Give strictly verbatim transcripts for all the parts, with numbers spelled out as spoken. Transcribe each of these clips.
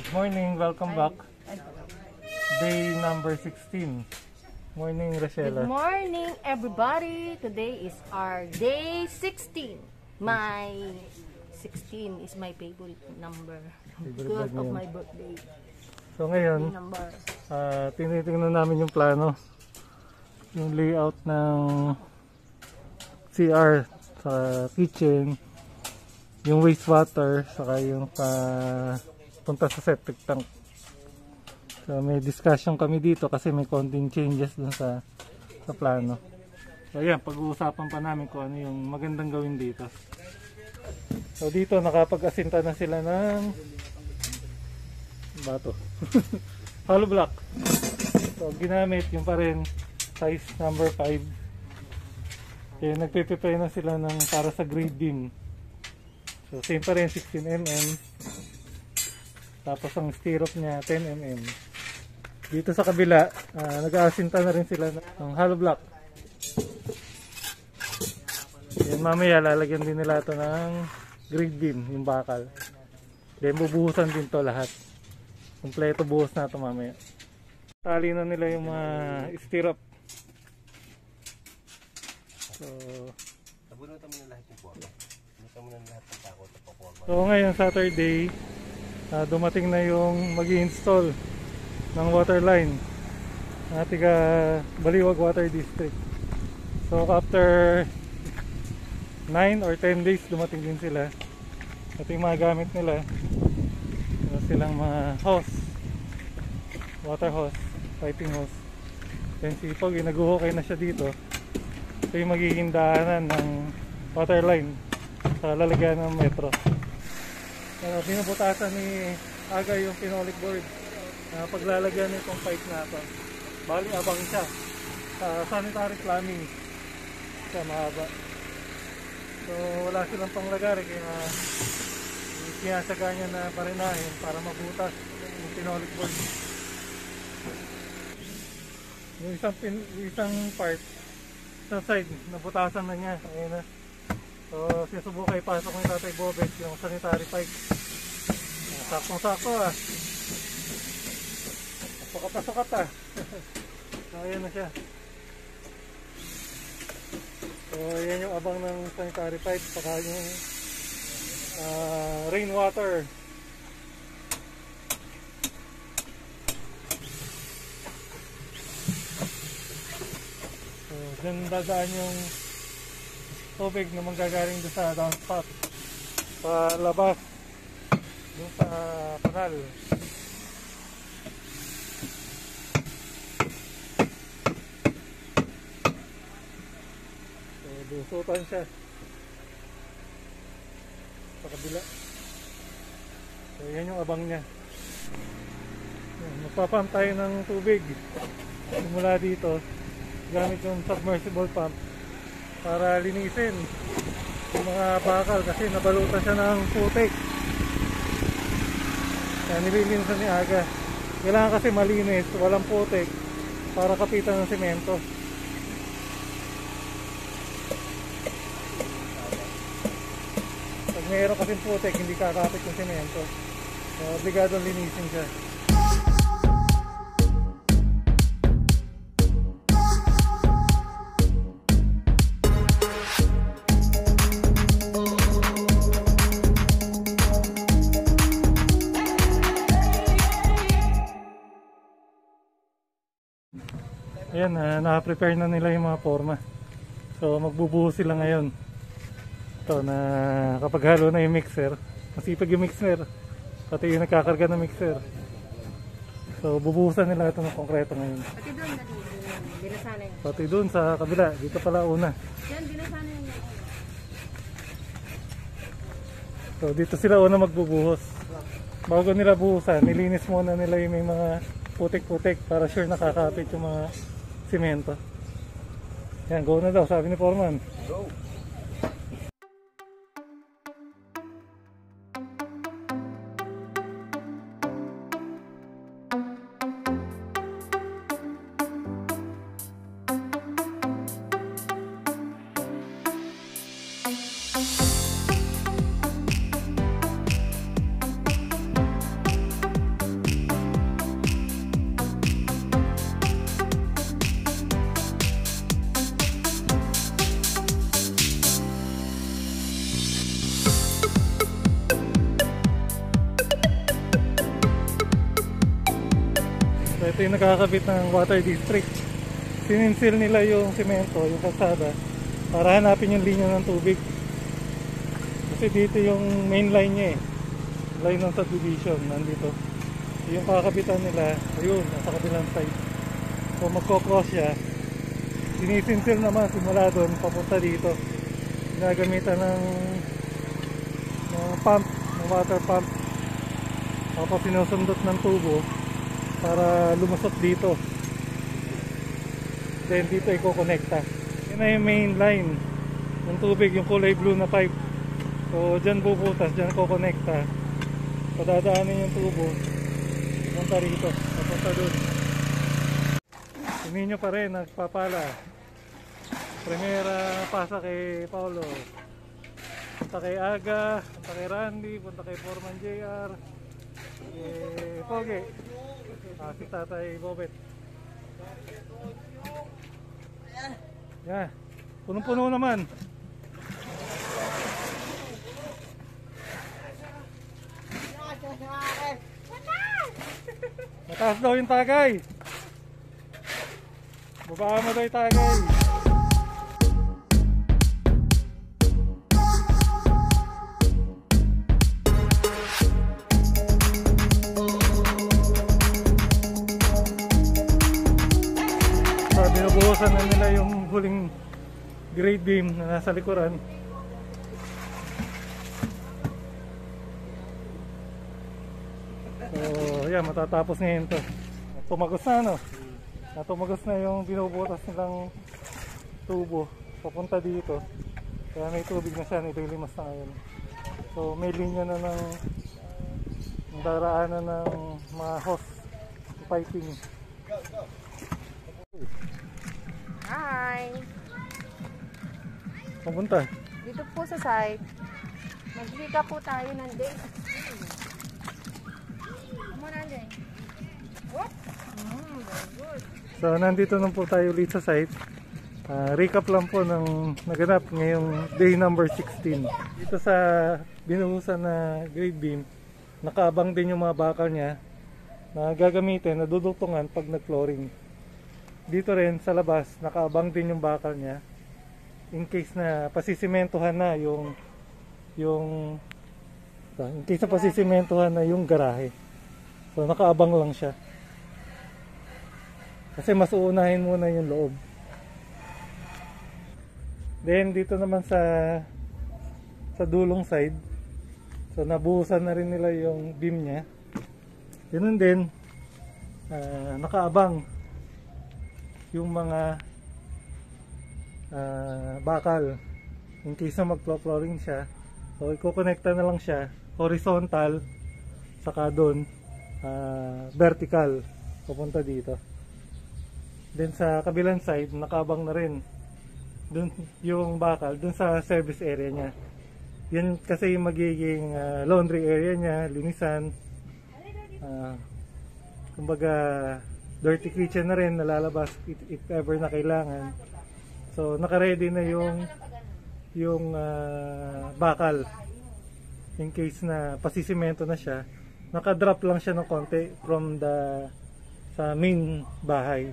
Good morning, welcome back. Day number sixteen. Morning, Rachela. Good morning, everybody. Today is our day sixteen. My sixteen is my favorite number because of my birthday. So ngayon, uh, tinitingnan namin yung plano, yung layout ng C R sa kitchen, yung wastewater, saka yung uh, punta sa septic tank. So may discussion kami dito kasi may konting changes dun sa sa plano. So ayan, pag-uusapan pa namin kung ano yung magandang gawin dito. So dito nakapag-asinta na sila ng bato. Hollow block. So ginamit yung pa rin size number five. Kaya nagpe-prepare na sila ng para sa grade beam. So same pa rin, sixteen millimeters. Tapos ang stirrup niya ten millimeters. Dito sa kabila, uh, nag-aasinta na rin sila ng hollow block. Yan, mamaya lalagyan din nila ito ng grade beam, yung bakal. Then bubuhusan din to lahat. Kompleto buhos na ito mamaya. Tali na nila yung mga stirrup. So, nabunutan mo na lahat yung forma. Nabunutan mo na lahat ng tako at forma. So ngayon Saturday, uh, dumating na yung mag-i-install ng water line ng ating uh, Baliwag Water District. So after nine or ten days dumating din sila. Ito yung mga gamit nila. Ito silang mga hose, water hose, piping hose. Then si Pog, nag-uhukay na siya dito. Ito yung magiging daanan ng water line sa lalagyan ng metro. Uh, binubutasan ni Aga yung phenolic board na uh, paglalagyan nitong pipe na ito. Bali abang siya sa uh, sanitary plumbing siya mahaba. So wala silang panglagari kaya uh, sinasaga niya na parinahin para mabutas yung phenolic board. Yung isang, pin, yung isang part sa side nabutasan na niya. Ayun na. So sinusubukay pasok ng Tatay Bobet yung sanitary pipe. Saktong sakto ah. Pasukat-pasukat ah. So ayan na siya. So ayan yung abang ng sanitary pipe, saka yung uh, rainwater. So dyan dadaan yung tubig na manggagaling doon sa downspout palabas doon sa kanal. So dusutan siya sa kabila. So yan yung abang niya. Magpapump tayo ng tubig simula dito gamit yung submersible pump para linisin yung mga bakal kasi nabalutan siya ng putik. Kaya nililinisan ni Aga. Kailangan kasi malinis, walang putik para kapitan ng semento. Pag mayroon kasi putik, hindi kakapit yung semento. So, obligadong linisin siya. Ayan, uh, naka-prepare na nila yung mga forma. So magbubuhos sila ngayon. Ito na kapag halo na yung mixer, masipag yung mixer, pati yung nagkakarga ng mixer. So bubuhusan nila ito ng konkreto ngayon. Pati doon, binasana yun. Pati doon sa kabila, dito pala una. Yan, binasana yun. So dito sila una magbubuhos. Bago nila buhusan, nilinis muna nila yung may mga putik-putik para sure nakakapit yung mga simento. Yan, go na daw, sabi ni Foreman. Go! Ito yung nakakabit ng water district. Sininsil nila yung semento, yung kalsada, para hanapin yung linya ng tubig. Kasi dito yung main line niya eh. Line ng subdivision, nandito. Yung kakabitan nila, ayun, nasa kabilang side. So magkocross siya. Sinisinsil naman simula doon, papunta dito. Ginagamitan ng, ng pump, ng water pump. Tapos sinusundot ng tubo para lumusot dito. Then dito i-connecta. Yan na yung main line ng tubig, yung kulay blue na pipe. So dyan bubutas, dyan ko-connecta. Padadaanin yung tubo. Punta rito, papunta dun. Suminyo pa rin, nagpapala. Primera pasa kay Paulo. Punta kay Aga, punta kay Randy, punta kay Foreman J R. Eh, Pogi. Ah, si Tatay Bobet. Yeah. Punong-puno naman. Mataas daw yung tagay. Babaan mo daw yung tagay. So, binubuhusan na nila yung huling grade beam na nasa likuran. So, yeah, matatapos ngayon to. Tumagos na, no? Tumagos na yung binubutas nilang tubo papunta dito. Kaya may tubig na siya, nililimas na ngayon. So, may linya na ng daraanan ng mga hose piping. Hi! Papunta? Dito po sa site, maglika po tayo ng day. So nandito na po tayo ulit sa site. uh, Recap lang po ng naganap ngayong day number sixteen. Dito sa binuhusan na grade beam, nakaabang din yung mga bakal niya na gagamitin na duduktungan pag nag-flooring. Dito rin sa labas, nakaabang din yung bakal niya in case na pasisimentohan na yung yung in case na pasisimentohan na yung garahe. So nakaabang lang siya. Kasi mas uunahin muna yung loob. Then dito naman sa sa dulong side, so nabuhusan na rin nila yung beam niya. Ganun din, uh, nakaabang yung mga uh, bakal in case na mag-flooring siya. So i-connecta na lang siya horizontal, saka doon uh, vertical papunta dito. Then sa kabilang side, nakaabang na rin dun yung bakal dun sa service area niya. Yan kasi yung magiging uh, laundry area niya, linisan. Uh, kumbaga dirty kitchen na rin nalalabas if, if ever na kailangan. So naka-ready na yung yung uh, bakal in case na pasisimento na siya. Naka-drop lang siya ng konti from the sa main bahay.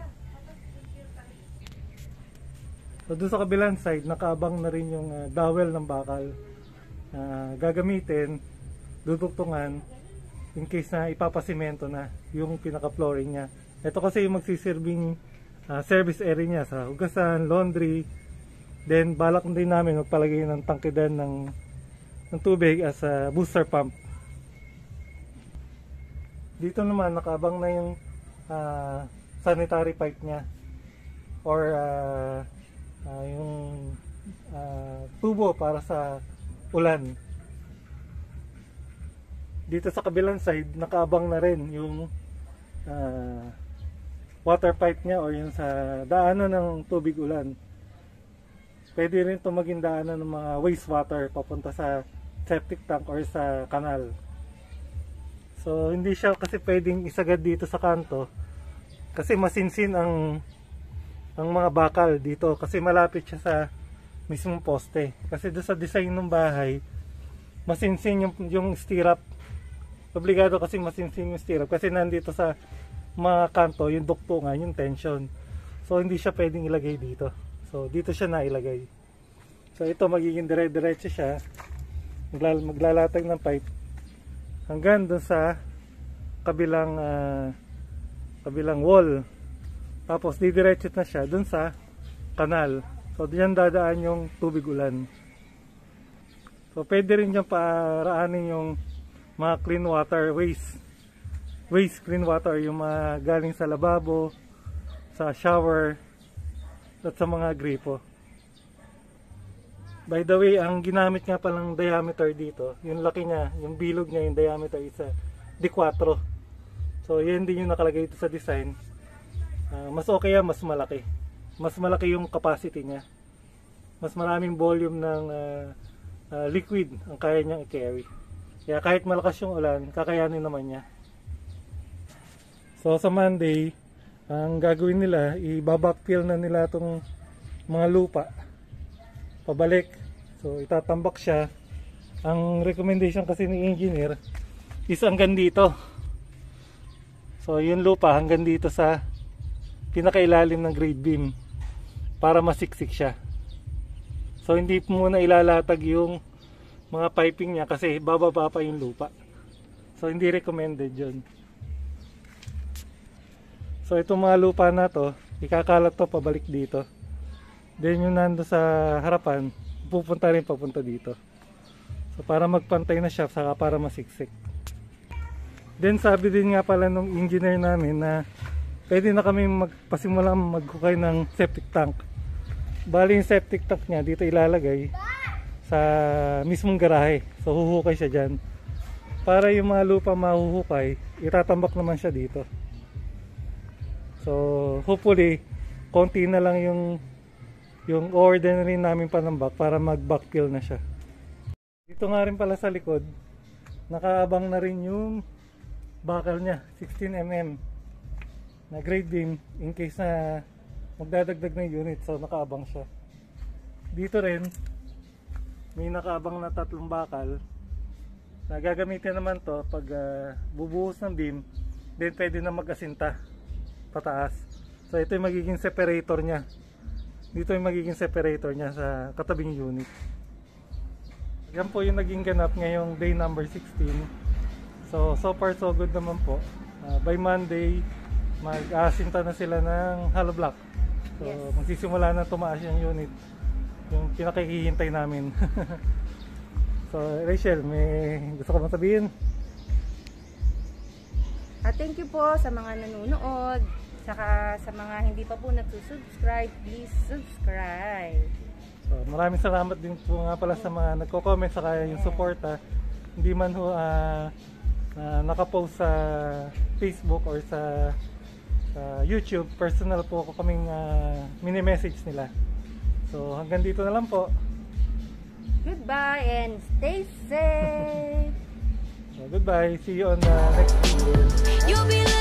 So doon sa kabilang side, nakaabang na rin yung uh, dowel ng bakal uh, gagamitin, duduktungan in case na ipapasimento na yung pinaka-flooring niya. Ito kasi yung magsisilbing uh, service area niya sa hugasan, laundry. Then balak din namin magpalagay ng tangkidan ng, ng tubig as a booster pump. Dito naman nakaabang na yung uh, sanitary pipe niya or uh, Uh, yung uh, tubo para sa ulan. Dito sa kabilang side, nakaabang na rin yung uh, water pipe niya o yung sa daanan ng tubig ulan. Pwede rin ito maging daanan ng mga wastewater papunta sa septic tank or sa kanal. So hindi siya kasi pwedeng isagad dito sa kanto kasi masinsin ang ang mga bakal dito kasi malapit siya sa mismong poste. Kasi doon sa design ng bahay, masinsin yung, yung stirrup. Obligado kasi masinsin yung stirrup kasi nandito sa mga kanto, yung duktungan, yung tension. So hindi siya pwedeng ilagay dito. So dito siya nailagay. So ito magiging dire-diretso siya. Maglal maglalatag ng pipe hanggang doon sa kabilang uh, kabilang wall. Tapos didiretso na siya doon sa kanal. So diyan dadaan yung tubig ulan. So pwede rin dyan paraanin yung mga clean water waste. Waste clean water, yung mga galing sa lababo, sa shower, at sa mga gripo. By the way, ang ginamit nga palang diameter dito, yung laki niya, yung bilog niya, yung diameter is D four. So yan din yung nakalagay ito sa design. Uh, mas okay yan, mas malaki. Mas malaki yung capacity niya. Mas maraming volume ng uh, uh, liquid ang kaya niyang i-carry. Kaya kahit malakas yung ulan, kakayanin naman niya. So sa Monday, ang gagawin nila, i-backfill na nila itong mga lupa pabalik. So itatambak siya. Ang recommendation kasi ni engineer is hanggang dito. So yung lupa hanggang dito sa pinakailalim ng grade beam para masiksik siya. So hindi muna ilalatag yung mga piping niya kasi bababa pa yung lupa. So hindi recommended yun. So itong mga lupa na to, ikakalat to pabalik dito. Then yung nando sa harapan, pupunta rin papunta dito. So para magpantay na siya, saka para masiksik. Then sabi din nga pala nung engineer namin na pwede na kami magpasimula maghukay ng septic tank. Bali yung septic tank niya dito ilalagay sa mismong garahe. So huhukay siya dyan. Para yung mga lupa mahuhukay, itatambak naman siya dito. So hopefully konti na lang yung yung ordinary namin panambak para mag-backfill na siya. Dito nga rin pala sa likod, nakaabang na rin yung bakal niya, sixteen millimeter na grade beam in case na magdadagdag na unit. So nakaabang siya. Dito rin may nakaabang na tatlong bakal na gagamitin naman to pag uh, bubuhos ng beam, then pwede na mag-asinta pataas. So ito yung magiging separator niya. Dito yung magiging separator niya sa katabing unit. Yan po yung naging ganap ngayong day number sixteen. So so far so good naman po. Uh, by Monday mag-asinta na sila ng hollow block. So yes, magsisimula na tumaas yung unit, yung pinakikihintay namin. So Rachel, may gusto ka bang sabihin? Uh, thank you po sa mga nanonood, saka sa mga hindi pa po nagsusubscribe, please subscribe. So, maraming salamat din po nga pala sa mga nagko-comment, saka yung suporta. Hindi man ho uh, uh, nakapost sa Facebook or sa, sa YouTube, personal po ako kaming uh, mini-message nila. So hanggang dito na lang po. Goodbye and stay safe. So, goodbye. See you on the next video. You'll be